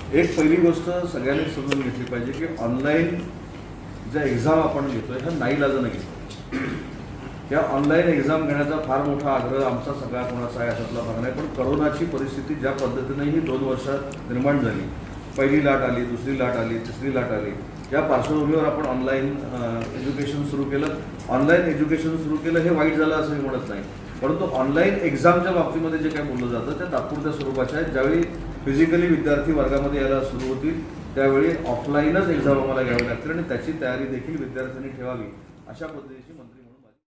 एक पहिली गोष्ट सगळ्यांनी समजून घेतली पाहिजे की ऑनलाईन ज्या एक्झाम आपण घेतोय ह्या नाईलाजानं घेतो. या ऑनलाईन एक्झाम घेण्याचा फार मोठा आग्रह आमचा सगळा कोणाचा आहे अशातला भाग नाही. पण करोनाची परिस्थिती ज्या पद्धतीने ही 2 वर्षात निर्माण झाली, पहिली लाट आली, दुसरी लाट आली, तिसरी लाट आली, या पार्श्वभूमीवर आपण ऑनलाईन एज्युकेशन सुरू केलं. ऑनलाईन एज्युकेशन सुरू केलं हे वाईट झालं असं मी म्हणत नाही, परंतु ऑनलाईन एक्झामच्या बाबतीमध्ये जे काय बोललं जातं त्या तात्पुरत्या स्वरूपाच्या आहेत. ज्यावेळी फिजिकली विद्यार्थी वर्गामध्ये यायला सुरू होतील त्यावेळी ऑफलाईनच एक्झाम आम्हाला घ्यावी लागतील आणि त्याची तयारी देखील विद्यार्थ्यांनी ठेवावी अशा पद्धतीची मंत्री